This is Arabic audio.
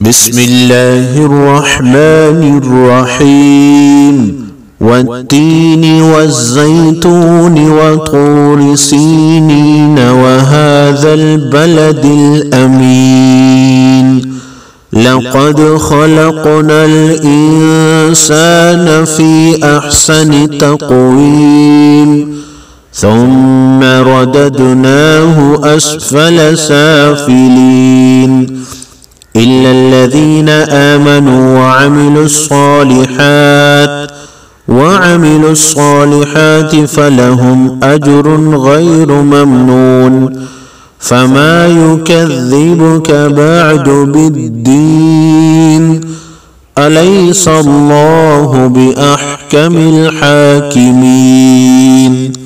بسم الله الرحمن الرحيم والتين والزيتون وطور سينين وهذا البلد الأمين لقد خلقنا الإنسان في أحسن تقويم ثم رددناه أسفل سافلين إلا الذين آمنوا وعملوا الصالحات فلهم أجر غير ممنون فما يكذبك بعد بالدين أليس الله بأحكم الحاكمين.